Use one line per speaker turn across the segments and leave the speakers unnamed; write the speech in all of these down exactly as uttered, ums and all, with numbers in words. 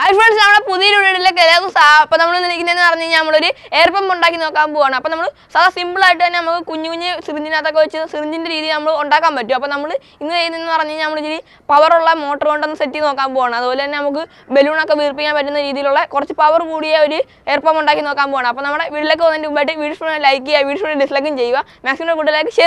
Hi friends, we are going to do a air pump. We are simple power motor set balloon power air pump maximum share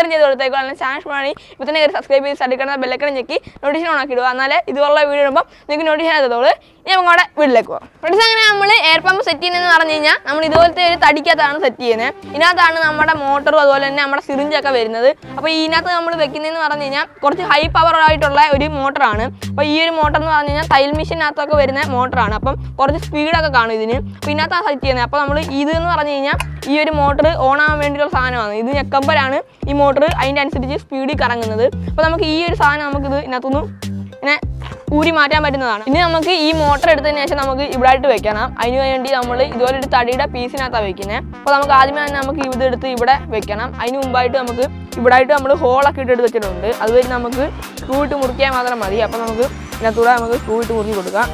video. Friends, we air pump set in Naranja, Namidi Tadika set in Inatana motor or syringe. Upon Inata Vekin in Naranja, high power right or live motor on it. By year motor tile mission Ataka very motor on upon or the speed of the carnage. Pinata Satina, either Naranja, year motor on a mental sign on either a company, e motor, intensity speedy Karangan. But year sign Natunu. Uri Mata Madina. In Namaki, motor at the nation Namaki, Ibrahim to Vekana. I knew I did studied a piece in Atavakina. Palamaka Namaki with the Ibra Vekana. I knew by Tamaki, Ibrahim to whole acquitted the Chirunde. Always Namaki, school to Murkia Mother Maria Panamu, Natura Namaki, school to Murika.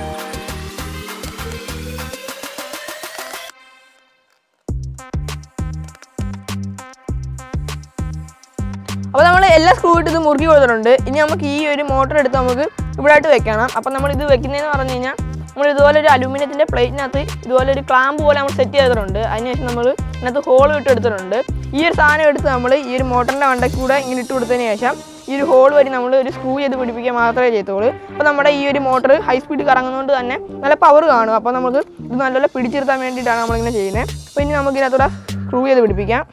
Now, screw it to the Murki or the Runde. In Yamaki, motor at the Tamaki, Ibra to Vekana. Upon the Madu Vekina or Nina, we do already illuminate in the plate, nothing, do already clamp wall and set the other under. I know number, not the whole to the under. Years on at the Samali, year motor and the Kuda in to the Nasha. You hold very number screw it would become Arthur Jetore. But the year motor, high speed Karangan to the power gun upon the mother, do not let a picture the man did Anamana Jane. When Yamagata screw it would become.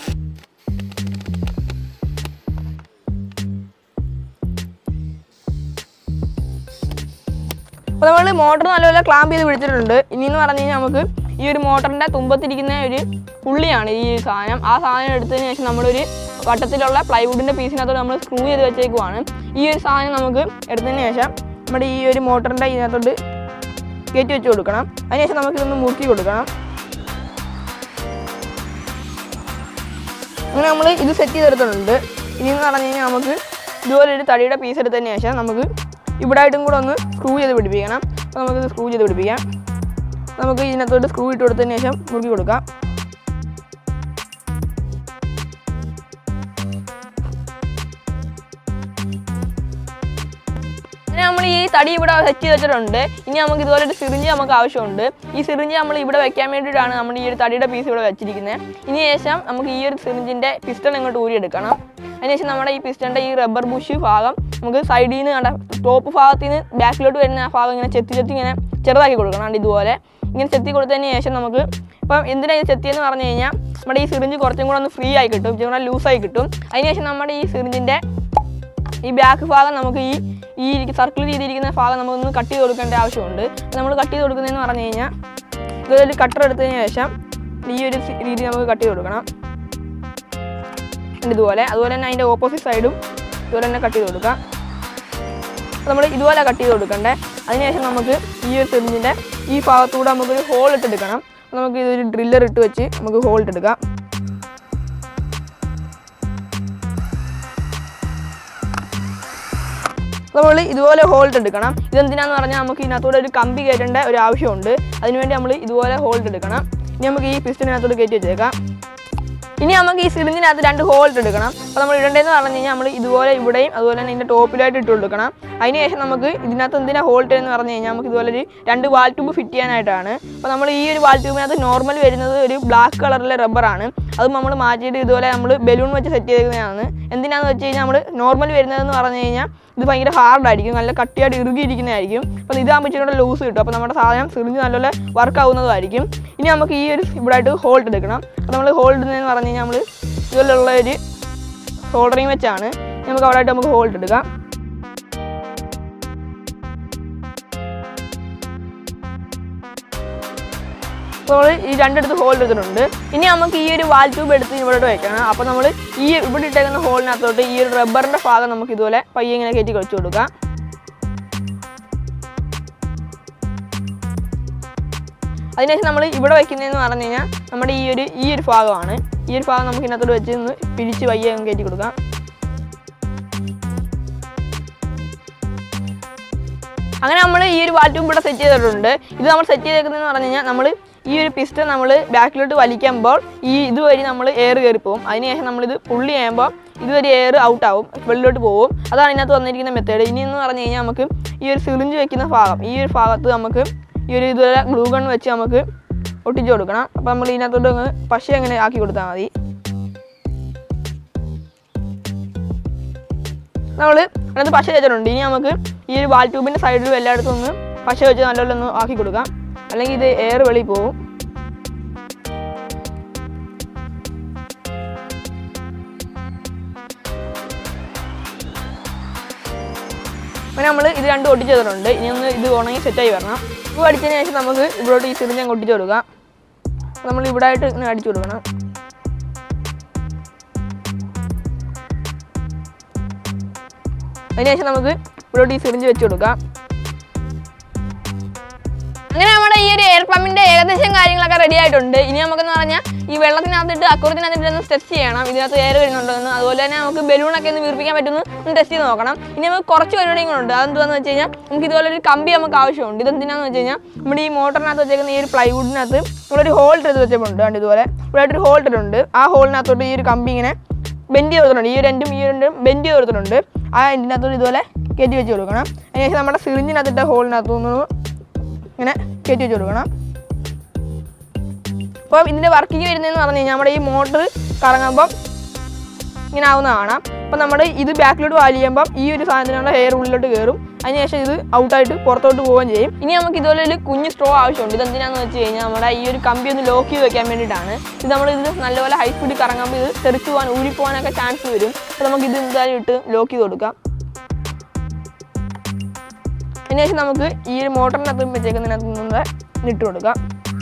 The motor is clamp is motor is motor fully on this plywood in the piece screw this motor get you Ibra screw the Vidivana, some of the screw the Vidivia. Namaka is not screw it to the nation, Murkiuka. Namely, study would have a children. In Yamaki, the syringe Amaka shonde. This syringe Amali would have a camera and Amadi studied a piece of a chicken. In Yasham, Amaki syringe in the piston and Turi decana. And this number piston rubber bushy fagam. Side in and top of the back load to a fog in a chetty and Cheraki and do it. In Seti Nation Namaku, in the Setian Arnania, but is syringe corting on the free I could, general loose I could. I nation number syringe in that. E back fog Namaki, E circle in the fog among Kati or can have shown. Namu Kati or in Arnania. The cutter at the nation. Reading Kati or and do it. I will end the opposite side. You are in a Katiruka. Somebody do a Katiruka. I know years in the E power to the hole at the Gana. Namaki driller to a chip, Magu hold to the gap. Somebody do a hold to the Gana. Then the Namaki Nato Kambi get and I have shown it. I know Emily do a hold to the Gana. Yamaki piston at the gate. In Yamaki syringe at the end to hold to the Gana. But we don't know in the top light to the Gana. I know Namaki is not in a hold in Yamaki and the wall to fit and I but we wall to the normal very black color rubber on it. Other Maji balloon which is a and then other change normal very the find a hard riding and cut your irrigation. But the damage lose it up on the Sayam, syringe and work out the riding. In Yamaki is to hold the Gana. Hold the Yamli, you will lady soldering a channel. You got a hold the gap. So, it ended the hold of the runde. In Yamaki, wall tube at the inverted Ekana. Upon the year, you would take the whole Nato, the year rubber and the father Namakidola, paying a critical chuduka. I know somebody Ibra in Arana, somebody year fog on it. Year fog Namakina to Pirichi by Yang Getikuka. അങ്ങനെ നമ്മൾ ഈ ഒരു വാൽ tube ഇവിടെ set ചെയ്തിട്ടുണ്ട്. ഇത് നമ്മൾ set ചെയ്തേക്കുന്നതെന്ന് പറഞ്ഞു കഴിഞ്ഞാൽ നമ്മൾ ഈ ഒരു പിസ്റ്റൺ നമ്മൾ ബാക്കിലോട്ട് വലിക്കുമ്പോൾ ഈ ഇതുവഴി നമ്മൾ എയർ കയറി പോകും. അതിനുശേഷം നമ്മളിത് പുള്ളി ചെയ്യുമ്പോൾ ഇതുവരെ എയർ ഔട്ട് ആവും, വെളിയിലോട്ട് പോകും. അതാണ് ഇതിനകത്ത് വന്നിരിക്കുന്ന മെത്തേഡ്. ഇനി എന്ന് പറഞ്ഞു കഴിഞ്ഞാൽ നമുക്ക് ഈ ഒരു സിറിഞ്ച് വെക്കുന്ന ഭാഗം, ഈ ഒരു ഭാഗത്ത് നമുക്ക് ഈ ഒരു ഇതുവരെ ഗ്ലൂ ഗൺ വെച്ച് നമുക്ക് ഒട്ടിച്ചു കൊടുക്കണം. അപ്പോൾ നമ്മൾ ഇതിനകത്തോട്ട് അങ്ങ് പശ അങ്ങനെ ആക്കി കൊടുത്താൽ മതി. നമ്മൾ അതിനകത്ത് പശ വെച്ചിട്ടുണ്ട്. ഇനി നമുക്ക് ഈ ഒരു വാൽ ട്യൂബിൻ്റെ സൈഡിലും എല്ലായിടത്തും ഒന്ന് പശ വെച്ച് നല്ലോണം ഒന്ന് ആക്കി കൊടുക്കാം, അല്ലെങ്കിൽ ഇത് എയർ വെളിയിൽ പോകും. അങ്ങനെ നമ്മൾ ഇത് രണ്ടും ഒട്ടിച്ച് തന്നിട്ടുണ്ട്. ഇനി ഒന്ന് ഇത് ഉണങ്ങി സെറ്റായി വരണം. ഇപ്പോൾ അടിച്ചതിന് ശേഷം നമുക്ക് ഇവിടോട്ട് ഈ സിറിഞ്ച് അങ്ങ് ഒട്ടിച്ച് കൊടുക്കാം. നമ്മൾ ഇവിടെ ആയിട്ട് ഇങ്ങനെ അടിച്ചു കൊടുക്കണം. അതിനുശേഷം നമുക്ക് ഇവിടോട്ട് ഈ സിറിഞ്ച് വെച്ച് കൊടുക്കാം. അങ്ങനെ നമ്മുടെ ഈ ഒരു എയർ പമ്പിന്റെ ഏകദേശം കാര്യങ്ങളൊക്കെ റെഡി ആയിട്ടുണ്ട്. ഇനി നമുക്കെന്ന് പറഞ്ഞാൽ ഈ വെള്ളത്തിനകത്തിട്ട് അക്വറിയത്തിനകത്തിട്ട് ഒന്ന് ടെസ്റ്റ് ചെയ്യണം, ഇതിനകത്ത് എയർ വരുന്നുണ്ടോ എന്ന്. അതുപോലെ തന്നെ നമുക്ക് ബലൂണൊക്കെ ഒന്ന് വീർപ്പിക്കാൻ പറ്റുമെന്ന് ഒന്ന് ടെസ്റ്റ് ചെയ്ത് നോക്കണം. ഇനി നമുക്ക് കുറച്ച് പരിപാടികളുണ്ട്. അതെന്താണെന്ന് വെച്ച് കഴിഞ്ഞാൽ നമുക്ക് ഇതുപോലെ ഒരു കമ്പി നമുക്ക് ആവശ്യമുണ്ട്. ഇതെന്തിനാന്ന് വെച്ച് കഴിഞ്ഞാൽ നമ്മുടെ ഈ മോട്ടറിനകത്ത് വെച്ചേക്കുന്ന ഈ ഒരു പ്ലൈവുഡിനകത്ത് നമ്മളൊരു ഹോൾഡർ ചെയ്ത് വെച്ചിട്ടുണ്ട്. കണ്ട് ഇതുപോലെ ഇവിടെ ഒരു ഹോൾഡർ ഉണ്ട്. ആ ഹോളിനകത്തോട്ട് ഈ ഒരു കമ്പി ഇങ്ങനെ ബെൻഡ് ചെയ്ത് കൊടുത്തിട്ടുണ്ട്. ഈ രണ്ടും ഈ രണ്ടും ബെൻഡ് ചെയ്ത് കൊടുത്തിട്ടുണ്ട്. ആ എൻഡിനകത്തോട്ട് ഇതുപോലെ കയറ്റി വെച്ച് കൊടുക്കണം. അതിനുശേഷം നമ്മുടെ സിറിഞ്ചിനകത്തിട്ട ഹോളിനകത്തുനിന്ന് ഇങ്ങനെ കയറ്റി വെച്ച് കൊടുക്കണം. അപ്പോൾ ഇതിൻ്റെ വർക്കിംഗ് വരുന്നതെന്ന് പറഞ്ഞു കഴിഞ്ഞാൽ നമ്മുടെ ഈ മോട്ടർ കറങ്ങുമ്പം ഇങ്ങനെ ആവുന്ന കാണാം. അപ്പോൾ നമ്മൾ ഇത് ബാക്കിലോട്ട് വലിയുമ്പം ഈ ഒരു സാധനത്തിനുള്ള ഹെയർ ഉള്ളിലോട്ട് കയറും. അതിനുശേഷം ഇത് ഔട്ടായിട്ട് പുറത്തോട്ട് പോവുകയും ചെയ്യും. ഇനി നമുക്ക് ഇതുപോലെ ഒരു കുഞ്ഞ് സ്ട്രോ ആവശ്യമുണ്ട്. ഇതെന്തിനാന്ന് വെച്ച് കഴിഞ്ഞാൽ നമ്മുടെ ഈ ഒരു കമ്പി ഒന്ന് ലോക്ക് ചെയ്ത് വെക്കാൻ വേണ്ടിയിട്ടാണ്. ഇത് നമ്മൾ ഇത് നല്ലപോലെ ഹൈ സ്പീഡിൽ കറങ്ങുമ്പോൾ ഇത് തെറിച്ച് പോകാൻ ഊരിപ്പോകാനൊക്കെ ചാൻസ് വരും. അപ്പോൾ നമുക്ക് ഇത് എന്തായാലും ഇട്ട് ലോക്ക് ചെയ്ത് കൊടുക്കാം. അതിനുശേഷം നമുക്ക് ഈ ഒരു മോട്ടറിനകത്ത് വെച്ചേക്കുന്നതിനകത്ത് നിന്ന് ഇട്ട് കൊടുക്കാം.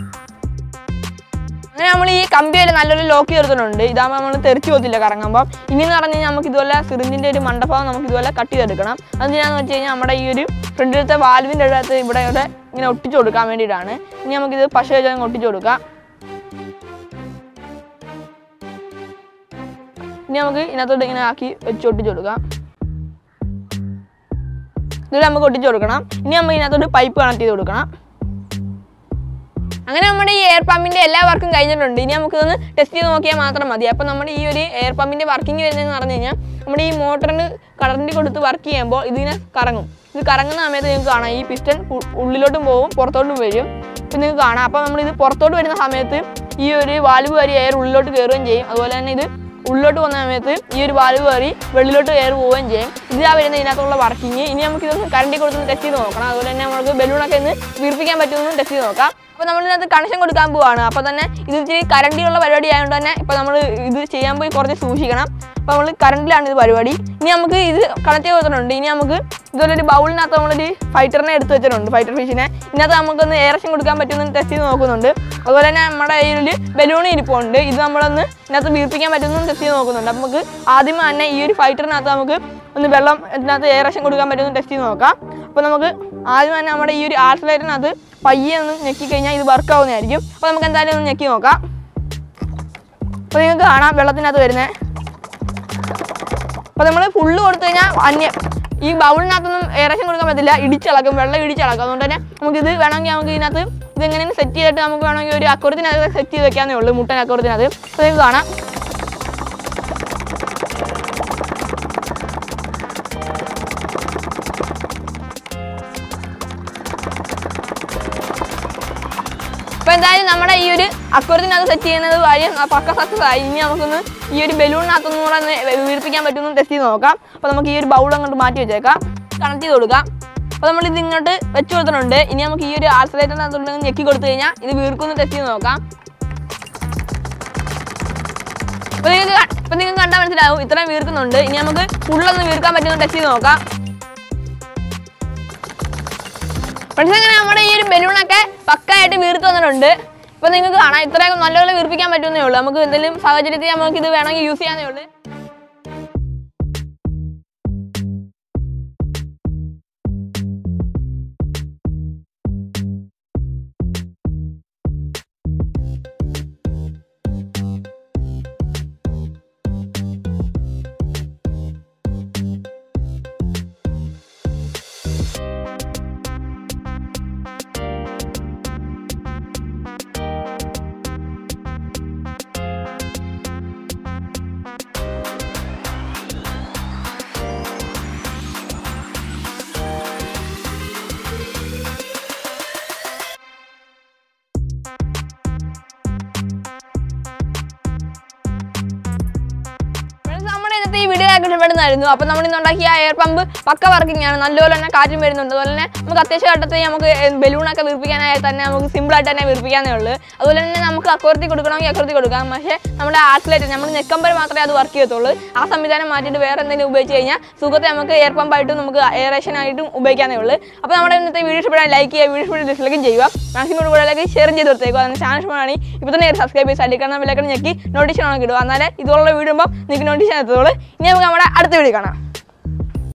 അങ്ങനെ നമ്മൾ ഈ കമ്പിയിൽ നല്ലൊരു ലോക്ക് ചേർത്തിട്ടുണ്ട്. ഇതാകുമ്പോൾ നമ്മൾ തെറിച്ച് പോകത്തില്ല കറങ്ങുമ്പോൾ. ഇനിയെന്ന് പറഞ്ഞു കഴിഞ്ഞാൽ നമുക്ക് ഇതുപോലെ സിറിഞ്ചിൻ്റെ ഒരു മണ്ടഭാഗം നമുക്ക് ഇതുപോലെ കട്ട് ചെയ്തെടുക്കണം. അതെന്തിനാന്ന് വെച്ച് കഴിഞ്ഞാൽ നമ്മുടെ ഈ ഒരു ഫ്രണ്ടിലത്തെ വാൽവിൻ്റെ അടുത്ത് ഇവിടെ ഇവിടെ ഇങ്ങനെ ഒട്ടിച്ചു കൊടുക്കാൻ വേണ്ടിയിട്ടാണ്. ഇനി നമുക്കിത് പശ വെച്ച് ഒട്ടിച്ചു കൊടുക്കാം. ഇനി നമുക്ക് ഇതിനകത്തോട്ട് ഇങ്ങനെ ആക്കി വെച്ച് ഒട്ടിച്ചു കൊടുക്കാം. ഇതിൽ നമുക്ക് ഒട്ടിച്ചു കൊടുക്കണം. ഇനി നമുക്ക് ഇതിനകത്തോട്ട് പൈപ്പ് കണക്ട് ചെയ്ത് കൊടുക്കണം. അങ്ങനെ നമ്മുടെ ഈ എയർ പമ്പിൻ്റെ എല്ലാ വർക്കും കഴിഞ്ഞിട്ടുണ്ട്. ഇനി നമുക്കിതൊന്ന് ടെസ്റ്റ് ചെയ്ത് നോക്കിയാൽ മാത്രം മതി. അപ്പോൾ നമ്മുടെ ഈ ഒരു എയർ പമ്പിൻ്റെ വർക്കിംഗ് വരുന്നതെന്ന് പറഞ്ഞു കഴിഞ്ഞാൽ നമ്മുടെ ഈ മോട്ടറിന് കറണ്ട് കൊടുത്ത് വർക്ക് ചെയ്യുമ്പോൾ ഇതിങ്ങനെ കറങ്ങും. ഇത് കറങ്ങുന്ന സമയത്ത് നിങ്ങൾക്ക് കാണാം ഈ പിസ്റ്റൺ ഉള്ളിലോട്ടും പോകും പുറത്തോട്ടും വരും. ഇപ്പം നിങ്ങൾക്ക് കാണാം. അപ്പോൾ നമ്മളിത് പുറത്തോട്ട് വരുന്ന സമയത്ത് ഈ ഒരു വാൽവ് വരി എയർ ഉള്ളിലോട്ട് കയറുകയും ചെയ്യും. അതുപോലെ തന്നെ ഇത് ഉള്ളിലോട്ട് പോകുന്ന സമയത്ത് ഈ ഒരു വാൽവ് കയറി വെള്ളിലോട്ട് കയറി പോവുകയും ചെയ്യും. ഇതാ വരുന്ന ഇതിനകത്തുള്ള വർക്കിംഗ്. ഇനി നമുക്ക് ഇതൊന്ന് കറണ്ടിൽ കൊടുത്തൊന്ന് ടെസ്റ്റ് ചെയ്ത് നോക്കണം. അതുപോലെ തന്നെ നമുക്ക് ബലൂണൊക്കെ ഒന്ന് വീർപ്പിക്കാൻ പറ്റുമെന്ന് ടെസ്റ്റ് ചെയ്ത് നോക്കാം. അപ്പോൾ നമ്മൾ ഇതിനകത്ത് കണക്ഷൻ കൊടുക്കാൻ പോവുകയാണ്. അപ്പോൾ തന്നെ ഇത് ഇച്ചിരി കറണ്ടിലുള്ള പരിപാടി ആയതുകൊണ്ട് തന്നെ ഇപ്പോൾ നമ്മൾ ഇത് ചെയ്യാൻ പോയി കുറച്ച് സൂക്ഷിക്കണം. അപ്പോൾ നമ്മൾ കറണ്ടിലാണ് ഇത് പരിപാടി. ഇനി നമുക്ക് ഇത് കണക്ട് ചെയ്ത് കൊടുത്തിട്ടുണ്ട്. ഇനി നമുക്ക് ഇതുപോലെ ഒരു ബൗളിനകത്ത് നമ്മളൊരു ഫൈറ്ററിനെ എടുത്ത് വെച്ചിട്ടുണ്ട്, ഫൈറ്റർ ഫിഷിനെ. ഇതിനകത്ത് നമുക്കൊന്ന് എയറേഷൻ കൊടുക്കാൻ പറ്റുമെന്ന് ടെസ്റ്റ് ചെയ്ത് നോക്കുന്നുണ്ട്. അതുപോലെ തന്നെ നമ്മുടെ കയ്യിൽ ബലൂൺ ഇരിപ്പുണ്ട്. ഇത് നമ്മളൊന്ന് ഇതിനകത്ത് വീർപ്പിക്കാൻ പറ്റുമെന്ന് ടെസ്റ്റ് ചെയ്ത് നോക്കുന്നുണ്ട്. അപ്പോൾ നമുക്ക് ആദ്യം തന്നെ ഈ ഒരു ഫൈറ്ററിനകത്ത് നമുക്ക് ഒന്ന് വെള്ളം ഇതിനകത്ത് എയറേഷൻ കൊടുക്കാൻ പറ്റുമെന്ന് ടെസ്റ്റ് ചെയ്ത് നോക്കാം. അപ്പോൾ നമുക്ക് ആദ്യം തന്നെ നമ്മുടെ ഈ ഒരു ആർട്ടിലൈറ്റിനകത്ത് പയ്യെ ഒന്ന് ഞെക്കി കഴിഞ്ഞാൽ ഇത് വർക്ക് ആവുന്നതായിരിക്കും. അപ്പോൾ നമുക്ക് എന്തായാലും ഒന്ന് ഞെക്കി നോക്കാം. അപ്പോൾ നിങ്ങൾക്ക് കാണാം വെള്ളത്തിനകത്ത് വരുന്നത്. അപ്പോൾ നമ്മൾ ഫുള്ള് കൊടുത്തു കഴിഞ്ഞാൽ അന്യ ഈ ബൗളിനകത്തൊന്നും എയറേഷൻ കൊടുക്കാൻ പറ്റില്ല, ഇടിച്ചിളക്കും, വെള്ളം ഇടിച്ചിളക്കും. അതുകൊണ്ട് തന്നെ നമുക്കിത് വേണമെങ്കിൽ നമുക്ക് ഇതിനകത്ത് ഇതെങ്ങനെയാണ് സെറ്റ് ചെയ്തിട്ട് നമുക്ക് വേണമെങ്കിൽ ഒരു അക്വറിയത്തിനകത്ത് സെറ്റ് ചെയ്ത് വെക്കാന്നേ ഉള്ളൂ, മുട്ടൻ അക്വറിയത്തിനകത്ത്. അപ്പോൾ നിങ്ങൾക്ക് കാണാം. അപ്പോൾ എന്തായാലും നമ്മുടെ ഈ ഒരു അക്വറിയത്തിനകത്ത് സെറ്റ് ചെയ്യുന്നത് കാര്യം പക്ക സക്സസ് ആയി. ഇനി നമുക്കൊന്ന് ഈ ഒരു ബലൂണിനകത്തൊന്നും കൂടെ ഒന്ന് വീർപ്പിക്കാൻ പറ്റുമെന്ന് ടെസ്റ്റ് ചെയ്ത് നോക്കാം. അപ്പോൾ നമുക്ക് ഈ ഒരു ബൗൾ അങ്ങോട്ട് മാറ്റി വെച്ചേക്കാം, കണക്ട് ചെയ്ത് കൊടുക്കാം. അപ്പോൾ നമ്മൾ ഇത് ഇങ്ങോട്ട് വെച്ച് കൊടുത്തിട്ടുണ്ട്. ഇനി നമുക്ക് ഈ ഒരു ആൾസലേറ്ററിനകത്തോട്ട് ഞെക്കി കൊടുത്തു കഴിഞ്ഞാൽ ഇത് വീർക്കൊന്ന് ടെസ്റ്റ് ചെയ്ത് നോക്കാം. അപ്പോൾ നിങ്ങൾക്ക് ഇപ്പോൾ നിങ്ങൾക്ക് കണ്ടാൽ മനസ്സിലാവും ഇത്രയും വീർക്കുന്നുണ്ട്. ഇനി നമുക്ക് ഫുള്ളൊന്ന് വീർക്കാൻ പറ്റുമെന്ന് ടെസ്റ്റ് ചെയ്ത് നോക്കാം. ഫ്രണ്ട്സ്, അങ്ങനെ നമ്മുടെ ഈ ഒരു ബലൂണൊക്കെ പക്കായിട്ട് വീർത്ത് വന്നിട്ടുണ്ട്. ഇപ്പോൾ നിങ്ങൾക്ക് കാണാം ഇത്രയും നല്ലപോലെ വീർപ്പിക്കാൻ പറ്റുന്നേ ഉള്ളൂ. നമുക്ക് എന്തെങ്കിലും സാഹചര്യത്തിൽ നമുക്ക് ഇത് വേണമെങ്കിൽ യൂസ് ചെയ്യാനേ ഉള്ളൂ. ഇന്നത്തെ ഈ വീഡിയോ ഒക്കെ ഇഷ്ടപ്പെടുന്നതായിരുന്നു. അപ്പോൾ നമ്മൾ ഇന്ന് ഉണ്ടാക്കിയ എയർ പമ്പ് പക്ക വർക്കിംഗ് ആണ്. നല്ലപോലെ തന്നെ കാറ്റും വരുന്നുണ്ട്. അതുപോലെ തന്നെ നമുക്ക് അത്യാവശ്യ ഘട്ടത്തിൽ നമുക്ക് ബലൂണൊക്കെ വീർപ്പിക്കാനായി തന്നെ നമുക്ക് സിമ്പിളായിട്ട് തന്നെ വീർപ്പിക്കാനേ ഉള്ളൂ. അതുപോലെ തന്നെ നമുക്ക് അക്വർത്തി കൊടുക്കണമെങ്കിൽ അക്വർത്തി കൊടുക്കാം. പക്ഷേ നമ്മുടെ ആക്സിലേറ്റർ നമ്മൾ നെക്കമ്പർ മാത്രമേ അത് വർക്ക് ചെയ്യത്തുള്ളൂ. ആ സംവിധാനം മാറ്റിയിട്ട് വേറെ എന്തെങ്കിലും ഉപയോഗിച്ച് കഴിഞ്ഞാൽ സുഖത്തെ നമുക്ക് എയർ പമ്പായിട്ടും നമുക്ക് എയറേഷൻ ആയിട്ടും ഉപയോഗിക്കാനേ ഉള്ളൂ. അപ്പോൾ നമ്മുടെ ഇന്നത്തെ വീഡിയോ ഇഷ്ടപ്പെടാൻ ലൈക്ക് ചെയ്യുക, വീഡിയോ ഇഷ്ടപ്പെട്ട് ഡിസ്ലൈക്കും ചെയ്യുക. മാക്സിമം കൂടുതലേക്ക് ഷെയർ ചെയ്ത് കൊടുത്തേക്കുക. അതിന് ചാനൽ ഇഷ്ടമാണെങ്കിൽ ഇപ്പോൾ തന്നെ സബ്സ്ക്രൈബ് ചെയ്ത് സൈഡിൽ വിലക്കണം ഞെക്കി നോട്ടിഫിക്കേഷൻ ആണ് കിട്ടുക. എന്നാലേ ഇതുപോലുള്ള വീഡിയോ നിങ്ങൾക്ക് നോട്ടിഫിക്കേഷൻ എത്തുള്ളൂ. ഇനി നമുക്ക് നമ്മുടെ അടുത്ത വീഡിയോ കാണാം.